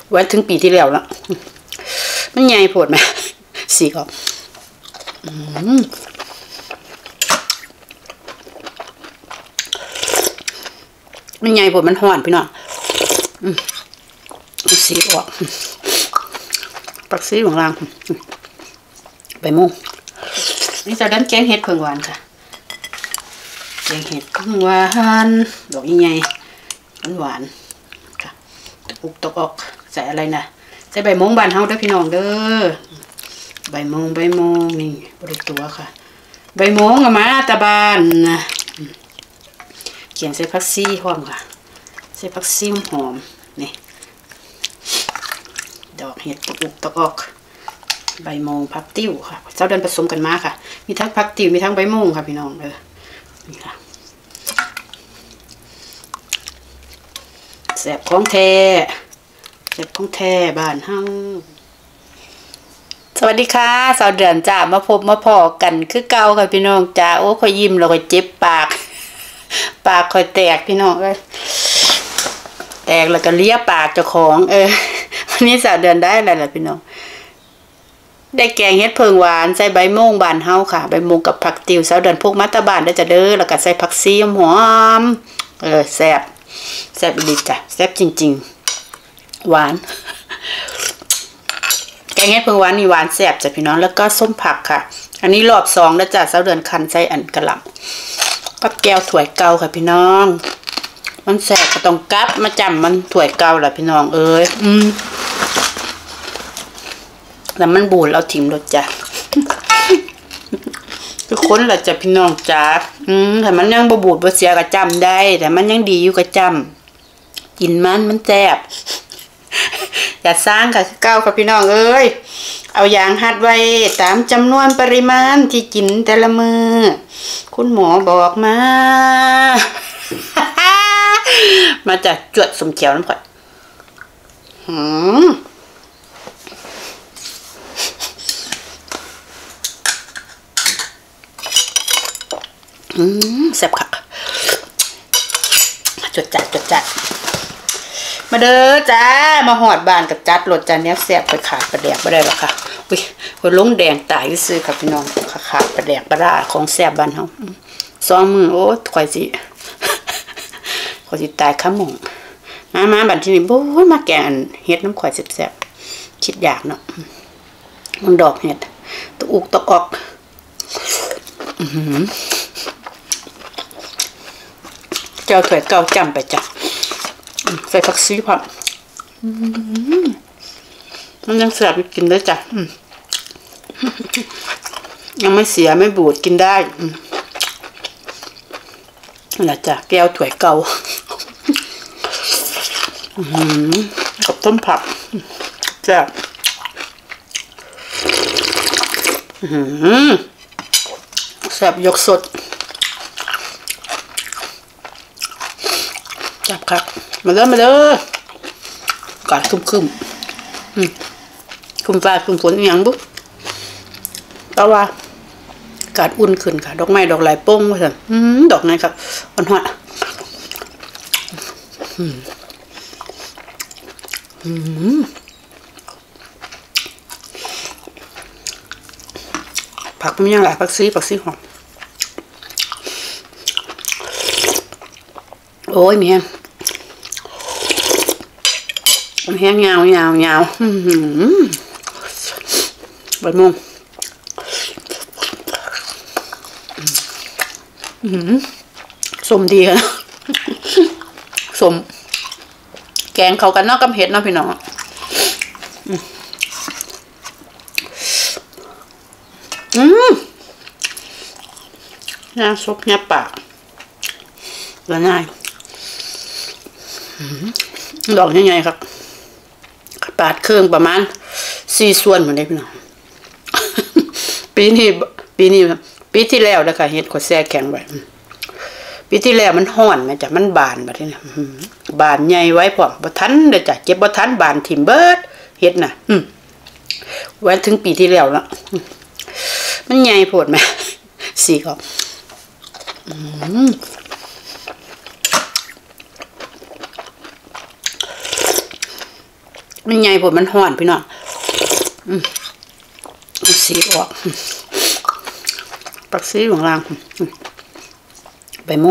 ไว้ถึงปีที่แล้วแล้วมันใหญ่โผดไหมสีออกมันใหญ่โผดมันห่อนพี่น้องสีออกปักซีของล่างใบม่วงนี่จะดันแกงเห็ดเผือกหวานค่ะแกงเห็ดเผือกหวานดอกใหญ่หวานค่ะปุกตกออกใส่อะไรนะใส่ใบม่วงบานเฮาเด้อพี่น้องเด้อใบม่วงนี่บริตัวค่ะใบม่วงกับมาตาบานนะเขียนใส่ผักชีหอมค่ะใส่ผักชีหอมนี่ดอกเห็ดปุกตกออกใบม่วงผักติ้วค่ะเจ้าเดินผสมกันมาค่ะมีทั้งผักติ้วมีทั้งใบม่วงค่ะพี่น้องนี่ค่ะแซ่บของแท้แซ่บของแท้บ้านเฮาสวัสดีค่ะสาวเดือนจ้ามาพบมาพอกันคือเก่าค่ะพี่น้องจ้าโอ้ค่อยยิ้มแล้วก็เจ็บปากค่อยแตกพี่น้องเลยแตกแล้วก็เลียปากเจ้าของวันนี้สาวเดือนได้อะไรล่ะพี่น้องได้แกงเห็ดเผือกหวานใส่ใบม่วงบานเฮาค่ะใบม่วงกับผักติ๋วสาวเดือนพวกมัตตาบานได้จะเด้อแล้วก็ใส่ผักชีหอมแซ่บดีจ้ะแซ่บจริงๆหวานแกงเห็ดเผือกหวานนี่หวานแซ่บจ้ะพี่น้องแล้วก็ส้มผักค่ะอันนี้รอบ2แล้วจ้ะสาวเดือนคันใส่อันกระหล่ำกับแก้วถ้วยเก่าค่ะพี่น้องมันแซ่บก็ต้องกลับมาจำมันถ้วยเก่าแหละพี่น้องแล้วมันบูดเราถิ่มรสจ้ะทุกคนแหละจ้ะพี่น้องจ้าแต่มันยังบูดบ่เสียก็จำได้แต่มันยังดีอยู่ก็จำกินมันแซ่บอย่าสร้างค่ะเก่าค่ะพี่น้องเอาอย่างหัดไว้ตามจำนวนปริมาณที่กินแต่ละมือคุณหมอบอกมา มาจากจวดสมเขียวน้ำก่อนแซ่บค่ะจดจัดมาเด้อจ้ามาหอดบานกับจัดรสจานนี้แซ่บไปขาดประแดกไม่ได้หรอกค่ะคนลงแดงตายซื้อค่ะพี่น้องขาดประแดกปลาของแซ่บบ้านเขา2 มือโอ้ข่อยสิตายข้ามงมาบัดที่นี่โอ้ยมาแกงเห็ดน้ำข่อยแซ่บคิดอยากเนาะมันดอกเห็ดตะอุกตะออกเจ้าถ้วยเก่าจำไปจ้ะใส่ผักชีพร้อมมันยังแซ่บกินได้จ้ะยังไม่เสียไม่บูดกินได้นั่นแหละจ้ะแก้วถ้วยเก่ากับต้มผักแซ่บแซ่บยกสดจับครับมาเด้ออากาศคึมฟ้าคึมฝนอย่างบุ๊แต่ว่าอากาศอุ่นขึ้นค่ะดอกไม้ดอกลายโป้งว่าสั่นดอกไหนครับอ่อนหอดผักมันยังหลายผักซีหอมโอ้ยเมียแห้งยาวใบม่วงสมดีค่ะสมแกงเขากันนอกกับเห็ดเนาะพี่น้องน่าซุปเนี่ยปากละง่ายดอกใหญ่ๆครับปาดเครื่องประมาณ4 ส่วนเหมือนเดิมพี่น้องปีที่แล้วนะคะเฮ็ดขวดแซ่แข็งไว้ปีที่แล้วมันห่อนนะจ๊ะมันบานแบบนี้นะบานใหญ่ไว้พร้อมบ่ทันเด้อจ้ะเก็บบ่ทันบานถิ่มเบิดเฮ็ดน่ะไว้ถึงปีที่แล้วแล้วมันใหญ่โพดไหมสีก็มันใหญ่ผมมันห่อนพี่น้องสีออกปักซีของล่างใบโม่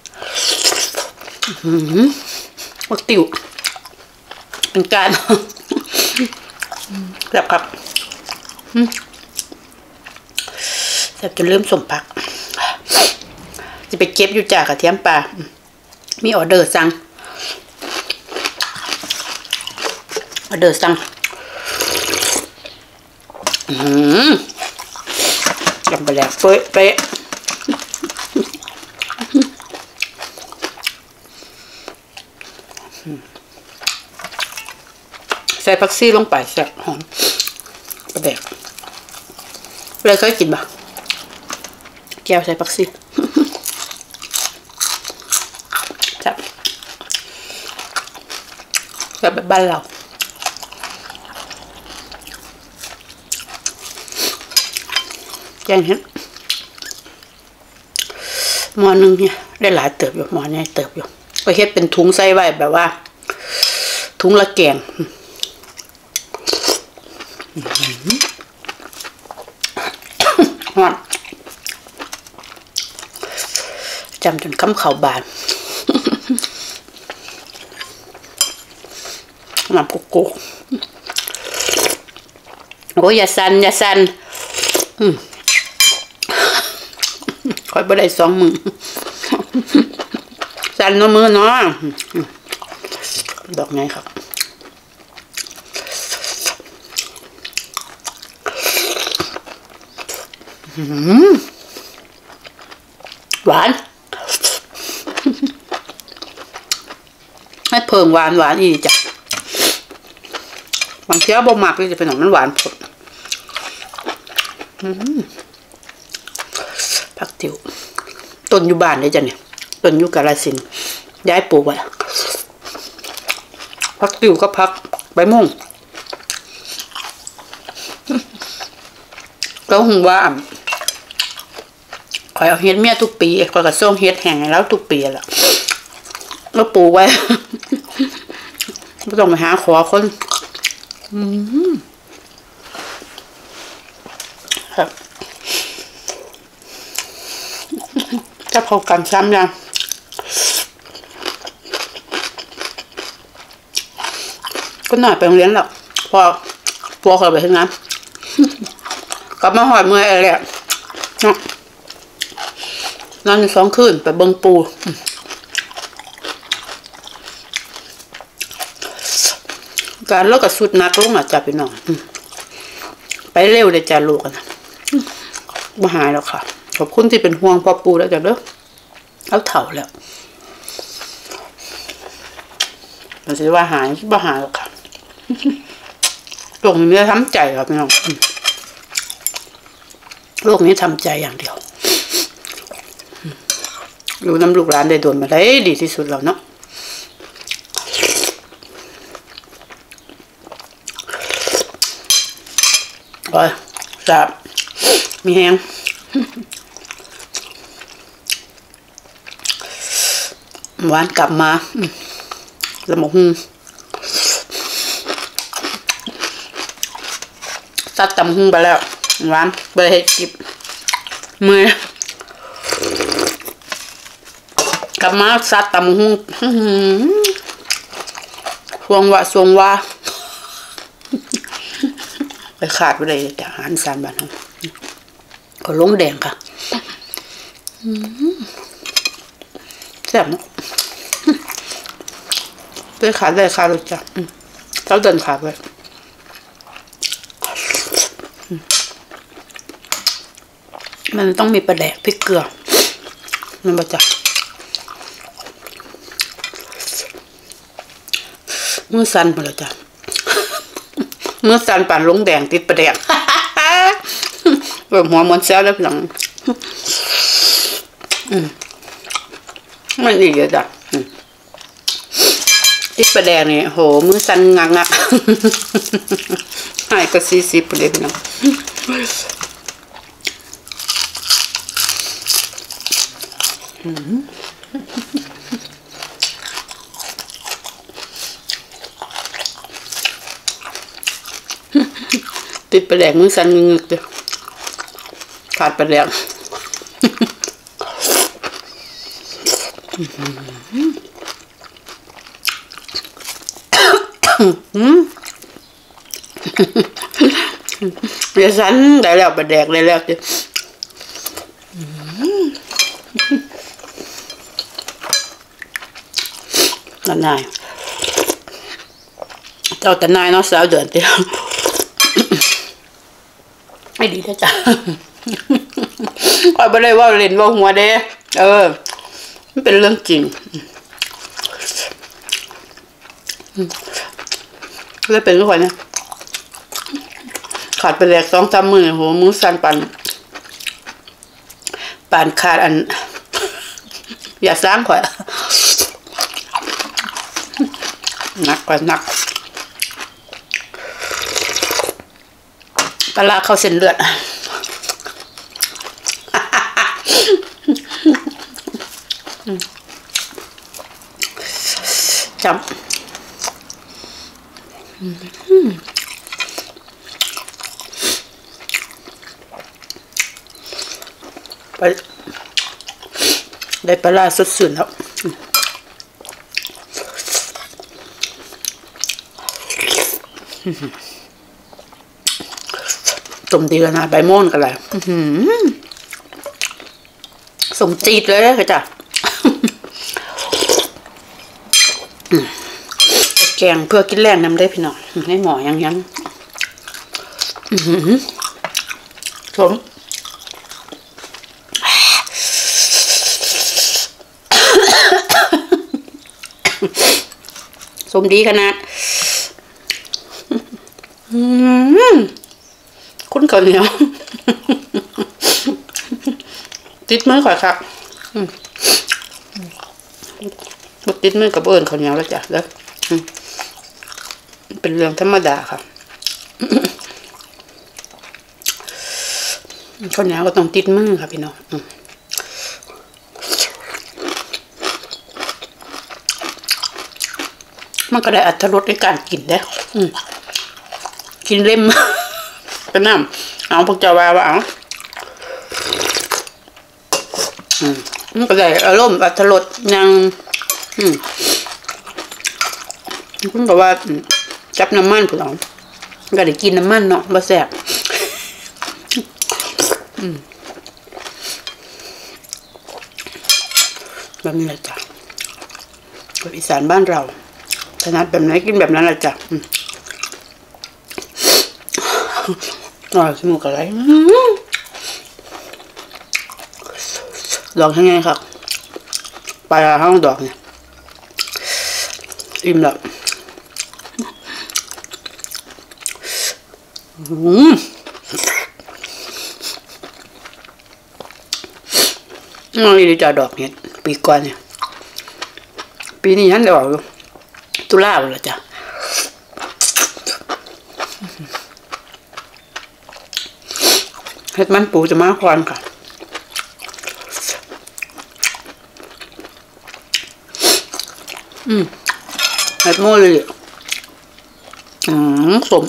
ปักติ๋วเป็นการแบบครับแบบจนเริ่มสมปักจะไปเก็บอยู่จากกระเทียมปลามีออเดอร์สั่งจำไปแล้วเป๊ะใส่ผักชีลงไปแซ่บหอมประเดกเลยเคยกินปะแก้วใส่ผักชีแซ่บแบบบ้านเราแกงเห็ดหม้อนึงเนี่ยได้หลายเติบอยู่หม้อนี้เติบอยู่ก็เฮ็ดเป็นถุงใส่ไว้แบบว่าถุงละแกงฮอนจำจนคำเข่าบานน้ำกุ๊กโอ้ยอย่าสั่นคอยบ่ได้2 มือสั่นเนาะมือเนาะดอกไงครับหวานให้เพิ่มหวานอีกจ้ะบางทีบ่มักเลยจะเป็นของมันหวานผดผักติ๋วต้นอยู่บ้านเลยจ้ะเนี่ยต้นอยู่กาฬสินธุ์ย้ายปลูกไว้ผักติ๋วก็ผักใบม่วงก็หงว่าคอยเอาเฮ็ดเมียทุกปีคอยก็ส่งเฮ็ดแห้งให้แล้วทุกปีแหละแล้วปลูกไว้ไม่ต้องไปหาขอคนครับจะพอกันซ้ำยังก็หน่อยไปโรงเรียนแล้วพอเขาไปทำงานกลับมาหอดเมื่อยอะไรนอน2 คืนไปเบิ่งปูการเลิกกับสุดนักลงจับไปหน่อยไปเร็วเลยจ้าลูกนะบ่หายแล้วค่ะขอบคุณที่เป็นห่วงพ่อปูแล้วจ้ะเด้อเอาเถ่าแล้วมันจะว่าหายบ่หายแล้วค่ะโรคนี้ทำใจครับพี่น้องโรคนี้ทำใจอย่างเดียวอยู่น้ำลูกหลานได้โดนมาได้ดีที่สุดแล้วเนาะจะมีแห้งหวานกลับมาแล้วหมกซัดตำหุ้งไปแล้วหวานไปให้จิบมือกลับมาซัดตำหุ้งสวงว่าไปขาดไปเลยจากอาหารสารบ้านเขาลงแดงค่ะแซ่บเนาะด้วยขาดเลยค่ะรู้จักเจ้าเดินขาดเลยมันต้องมีปลาแดกพริกเกลือมันประจักมือสั่นหมดเลยจ้ะมือสั่นปั่นลงแดงติดประแดกแบบหัวมันแซ่บแล้วหลังมันอีกเยอะจ้ะติดประแดกนี่โหมือสั่นงักหายก็40เลยพี่น้องติดไปแดกมือสั่นงึกๆเด้อขาดไปแดกเดี๋ยวสั่นได้แล้วไปแดกได้แล้วเด้อนายเจ้าแต่นายเนาะสาวเดือนเดียวไม่ดีนะจ๊ะคอยไปเลยว่าเล่นว่าหัวเด้มันเป็นเรื่องจริงเลยเป็นทุกคนนะขาดไปแหลก2-3 มื้อโหมือสั่นปานขาดอันอย่าสร้างข่อยหนักกว่าหนักปลาเข้าเส้นเลือดจำไปได้ปลาสดชื่นแล้วต้มดีแล้วนะใบม่อนกันเลยสมจีดเลยค่ะจ้ะแกงเพื่อกินแรงน้ำได้พี่น้องให้หมอยังชมสมดีขนาดคุ้นข้าวเหนียวติดมือข่อยครับบดติดมือกับเอิญข้าวเหนียวแล้วจ้ะแล้วเป็นเรื่องธรรมดาครับข้าวเหนียวก็ต้องติดมือครับพี่น้องมันก็ได้อรรถรสในการกินได้กินเล่มก็น้ำเอาพวกเจ้าว่าเอามันก็ได้อารมณ์อรรถรสยังคุณบอกว่าจับน้ำมันผู้น้องก็ได้กินน้ำมันเนาะบ่แซ่บแบบนี้แหละจ้ะคนอีสานบ้านเราถนัดแบบไหนกินแบบนั้นแหละจ้ะอร่อยสมุกอะไรดอกยังไงครับปลาห้องดอกเนี่ยอิ่มแล้วนี่จะดอกเนี่ยปีก่อนเนี่ยปีนี้ฉันได้ออกตุลาเลยจ้ะเห็ดมันปูจะมาควันค่ะเห็ดโม่เลยสม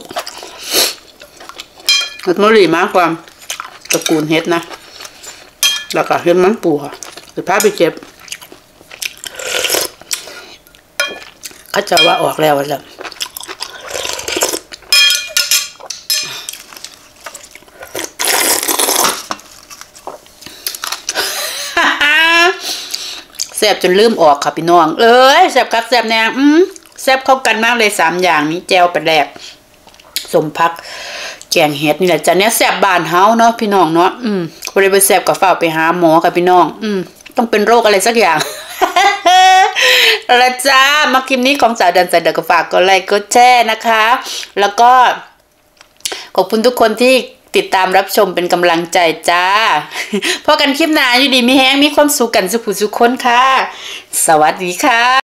เห็ดโม่เลยมาความตระกูลเห็ดนะแล้วก็เห็ดมันปูค่ะจะพาไปเจ็บเขาจะว่าออกแล้วจ้ะแซ่บจนลืมออกค่ะพี่น้องแซ่บครับแซ่บแน่แซ่บเข้ากันมากเลย3อย่างนี้แจวปลาแดกสมพักแกงเห็ดนี่แหละจ้ะเนี่ยแซ่บบ้านเฮาเนาะพี่น้องเนาะบ่ได้ไปแซ่บกับฝ้าไปหาหมอค่ะพี่น้องต้องเป็นโรคอะไรสักอย่างแล้วจ้ามาคลิปนี้ของสาวดันสายเดก็ฝากกดไลค์กดแชร์นะคะแล้วก็ขอบคุณทุกคนที่ติดตามรับชมเป็นกำลังใจจ้าพอกันคลิปหน้าอยู่ดีมีแฮงมีความสุขกันสุขคนค่ะสวัสดีค่ะ